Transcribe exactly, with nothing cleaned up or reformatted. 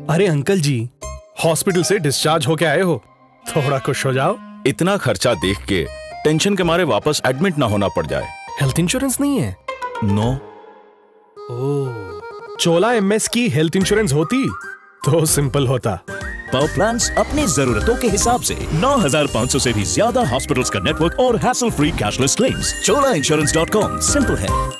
अरे uncle ji, hospital से discharge होके आए हो, थोड़ा खुश हो जाओ। इतना खर्चा देख के टेंशन के मारे वापस एडमिट ना होना पड़ जाए। हेल्थ इंश्योरेंस नहीं है? नो। ओह, चोला एमएस की हेल्थ इंश्योरेंस होती तो सिंपल होता। पावर प्लान्स अपनी जरूरतों के हिसाब से नौ हज़ार पाँच सौ से भी ज्यादा हॉस्पिटल्स का नेटवर्क और hassle free cashless claims. Chola insurance dot com simple है।